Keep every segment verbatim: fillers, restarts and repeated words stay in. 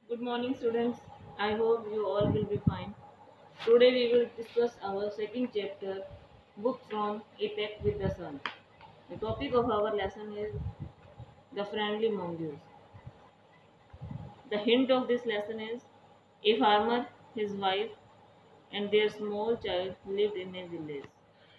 Good morning, students. I hope you all will be fine. Today we will discuss our second chapter, book from A Pact with the Sun. The topic of our lesson is the friendly mongoose. The hint of this lesson is a farmer, his wife, and their small child lived in a village.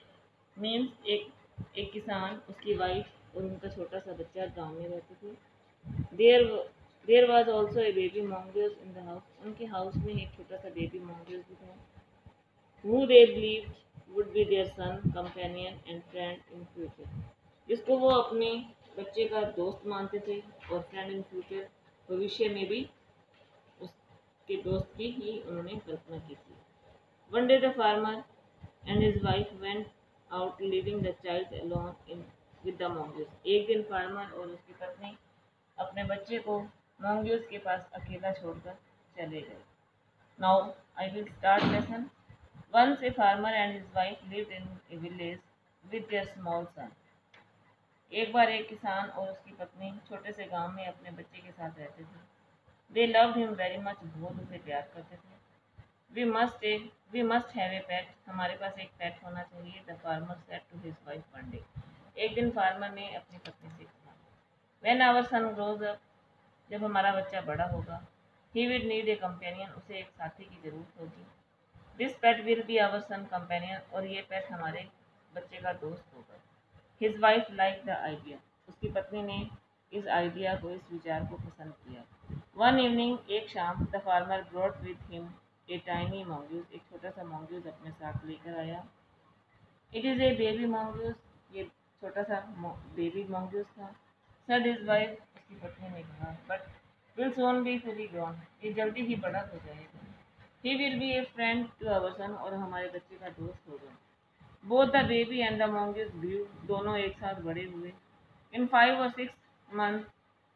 Means एक एक किसान, उसकी wife और उनका छोटा सा बच्चा गांव में रहते थे। There there was also a baby mongoose in the house. उनके हाउस में एक छोटा सा बेबी mongoose भी था, who they believed would be their son, companion and friend in future, जिसको वो अपने बच्चे का दोस्त मानते थे और फ्रेंड इन फ्यूचर, भविष्य में भी उसके दोस्त की ही उन्होंने कल्पना की थी। One day the farmer and his wife went out leaving the child alone in with the mongoose। एक दिन फार्मर और उसकी पत्नी अपने बच्चे को mongoose के पास अकेला छोड़कर चले गए। Now I will start lesson। Once a farmer and his wife lived in a village with their small son। एक बार एक किसान और उसकी पत्नी छोटे से गांव में अपने बच्चे के साथ रहते थे। They loved him very much। बहुत उसे प्यार करते थे। We must a we must have a pet। हमारे पास एक पेट होना चाहिए। The farmer said to his wife one day। एक दिन फार्मर ने अपनी पत्नी से कहा, When our son grows up। जब हमारा बच्चा बड़ा होगा, he will need a companion। उसे एक साथी की जरूरत होगी। This pet will be our son companion। और ये पेट हमारे बच्चे का दोस्त होगा। His wife liked the idea। उसकी पत्नी ने इस आइडिया को, इस विचार को पसंद किया। One evening। एक शाम the farmer brought with him a tiny mongoose। एक छोटा सा mongoose अपने साथ लेकर आया। It is a baby mongoose। ये छोटा सा बेबी mongoose था। Said his wife। उसकी पत्नी ने कहा, But will soon be fully grown। ये जल्दी ही बड़ा हो जाएगा। He will be a friend to our son। और हमारे बच्चे का दोस्त होगा। Both the baby and the mongoose grew। दोनों एक साथ बड़े हुए। In five or six months।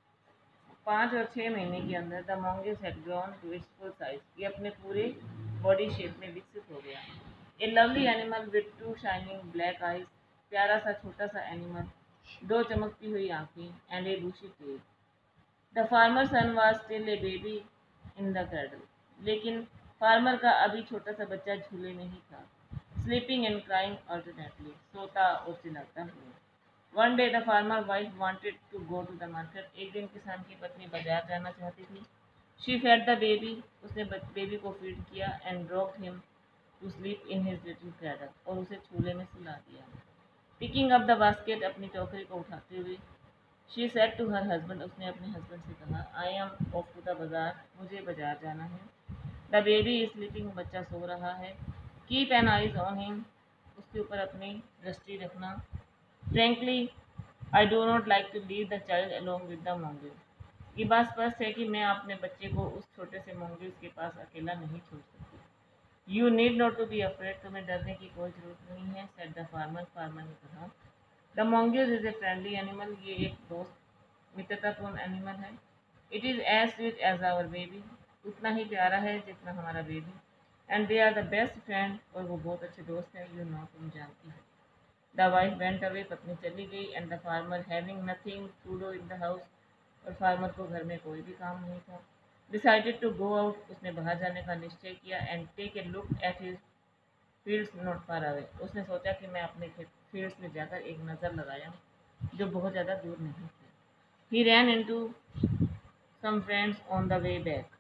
पाँच और छः महीने के अंदर the mongoose had grown to its full size। ये अपने पूरे बॉडी शेप में विकसित हो गया। A lovely animal with two shining black eyes। प्यारा सा छोटा सा एनिमल, दो चमकती हुई आंखें and a bushy tail। The farmer's son was still a baby in the cradle। लेकिन फार्मर का अभी छोटा सा बच्चा झूले में ही था। Sleeping and crying alternately। सोता और चिल्लाता हुआ। One day the farmer wife wanted to go to the market। एक दिन किसान की पत्नी बाजार जाना चाहती थी। She fed the baby। उसने बेबी को फीड किया and rocked him to sleep in his little cradle। और उसे झूले में सुला दिया। Picking up the basket। अपनी टोकरी को उठाते हुए She said to her husband। उसने अपने हस्बैंड से कहा, I am off to the बाजार। मुझे बाजार जाना है। The baby is sleeping। बच्चा सो रहा है। Keep an eyes on him। उसके ऊपर अपनी दृष्टि रखना। Frankly, I do not like to leave the child along with the mongoose। ये बात स्पष्ट है कि मैं अपने बच्चे को उस छोटे से mongoose के पास अकेला नहीं छोड़ सकती। You need not to be afraid। तुम्हें डरने की कोई जरूरत नहीं है। said the farmer। फार्मर ने कहा, The mongoose is a friendly animal। ये एक दोस्त मित्रतापूर्ण एनिमल है। It is as sweet as our baby। उतना ही प्यारा है जितना हमारा baby. And they are the best friend। और वो बहुत अच्छे दोस्त हैं। You know। तुम जानती हो। The wife went away। पत्नी चली गई। And the farmer having nothing to do in the house। और फार्मर को घर में कोई भी काम नहीं था। Decided to go out। उसने बाहर जाने का निश्चय किया। And take a look at his fields not far away। उसने सोचा कि मैं अपने फील्ड्स में जाकर एक नज़र लगाया जो बहुत ज़्यादा दूर नहीं थी। He ran into some friends on the way back।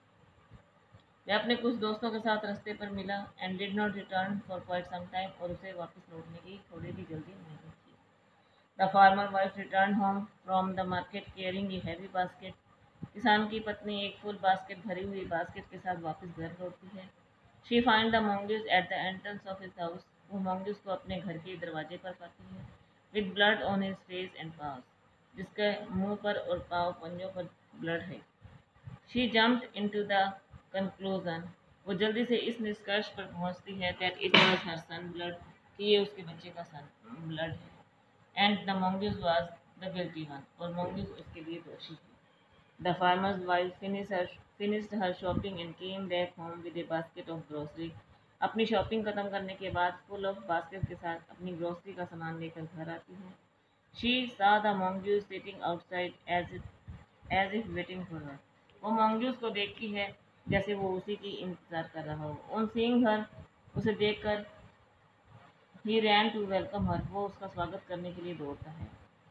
वह अपने कुछ दोस्तों के साथ रास्ते पर मिला। And did not return for quite some time। और उसे वापस लौटने की थोड़ी भी जल्दी नहीं थी। The farmer wife returned home from the market carrying a heavy basket। किसान की पत्नी एक फुल बास्केट भरी हुई बास्केट के साथ वापस घर लौटती है। She find the mongoose at the entrance of his house। वो mongoose को अपने घर के दरवाजे पर पाती है। With blood on his face and paws। जिसके मुंह पर और पाँव पंजों पर ब्लड है। She jumped into the conclusion। वो जल्दी से इस निष्कर्ष पर पहुंचती है that it was her son blood। कि ये उसके बच्चे का सन ब्लड है। And the mongoose was the guilty one। और mongoose उसके लिए दोषी थी। The farmer's wife finished her finished her shopping and came back home with a basket of grocery। अपनी शॉपिंग खत्म करने के बाद फुल ऑफ बास्केट के साथ अपनी ग्रोसरी का सामान लेकर घर आती है। She saw the mongoose sitting outside as if as if waiting for her। वो मंगूस को देखती है जैसे वो उसी की इंतजार कर रहा हो। ऑन सीइंग हर, उसे देखकर, ही रैन टू वेलकम हर, वो उसका स्वागत करने के लिए दौड़ता है।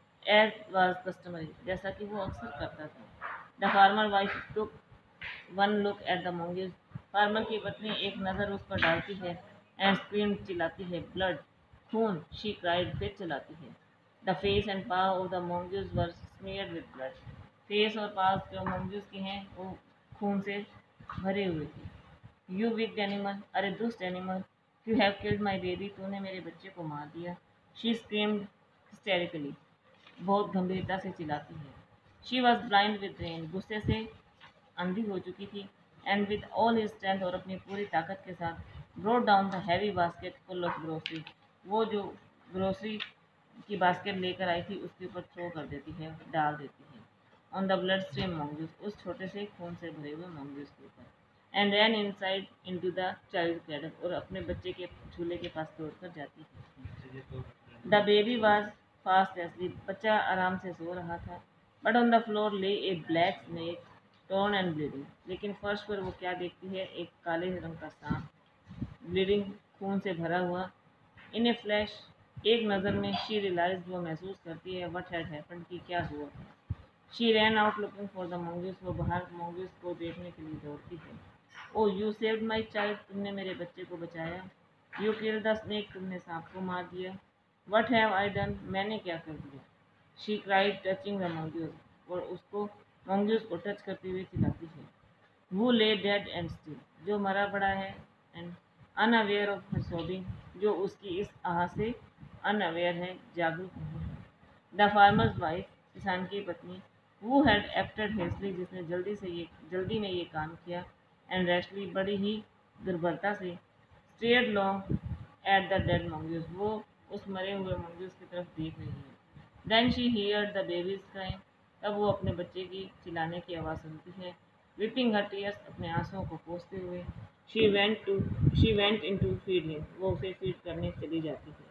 एज वाज कस्टमरी, जैसा कि वो अक्सर करता था। The farmer wife took one look at the mongoose, farmer की पत्नी एक नज़र उस पर डालती है। एंड स्क्रीम, चिल्लाती है। ब्लड, खून, शी क्राइड, फिर चिल्लाती है। The face and paw of the mongoose were smeared with blood, face और पाव जो मंगूस के हैं वो खून से भरे हुए थे। यू विक्ड एनिमल, अरे दुष्ट animal, you have killed my baby, तूने मेरे बच्चे को मार दिया। शी स्क्रीम्ड हिस्टेरिकली, बहुत गंभीरता से चिल्लाती है। She was blind with rage, गुस्से से अंधी हो चुकी थी। And with all his strength, और अपनी पूरी ताकत के साथ, brought down the heavy basket full of grocery, वो जो ग्रोसरी की बास्केट लेकर आई थी उसके ऊपर थ्रो कर देती है, डाल देती है। On the blood stream mongoose, उस छोटे से खून से भरे हुए मंगूस के ऊपर। And ran inside into the child cradle, और अपने बच्चे के झूले के पास दौड़कर जाती है। The baby was fast asleep, बच्चा आराम से सो रहा था। But on the floor lay a black snake, torn and bleeding, लेकिन फर्श पर वो क्या देखती है, एक काले रंग का सांप, ब्लीडिंग, खून से भरा हुआ। इन ए फ्लैश, एक नज़र में, शी रियलाइज, वो महसूस करती है, व्हाट हैड हैपेंड, कि क्या हुआ था। She ran out looking for the mongoose, वो बाहर मंगूस को देखने के लिए दौड़ती है। Oh you saved my child, तुमने मेरे बच्चे को बचाया। यू किल्ड द स्नेक, तुमने सांप को मार दिया। व्हाट हैव आई डन, मैंने क्या कर दिया। She cried touching the mongoose, और उसको मंगूस को टच करते हुए चिल्लाती है। वो ले डेड एंड स्टिल, जो मरा पड़ा है। And unaware of her sobbing, जो उसकी इस आह से अनअवेयर है, जागरूक नहीं है। द फार्मर्स वाइफ, किसान की पत्नी, वो हैड एक्टेड हेस्टली, जिसने जल्दी से ये जल्दी में ये काम किया। एंड रेस्टली, बड़ी ही दुर्बलता से, stared long at the dead mongoose, वो उस मरे हुए मंगूस की तरफ देख रही है। Then she heard the baby's crying, तब वो अपने बच्चे की चिल्लाने की आवाज़ सुनती है। विपिंग हर टीयर्स, अपने आंसुओं को पोंछते हुए, she went to she went in to feed him, वो उसे फीड करने चली जाती है।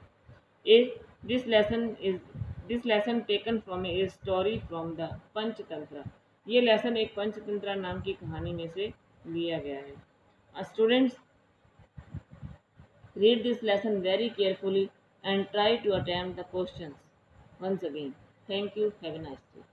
A this lesson is this lesson taken from a story from the Panchatantra, ये लेसन एक पंचतंत्र नाम की कहानी में से लिया गया है। Students, read this lesson very carefully and try to attempt the questions once again. Thank you. Have a nice day.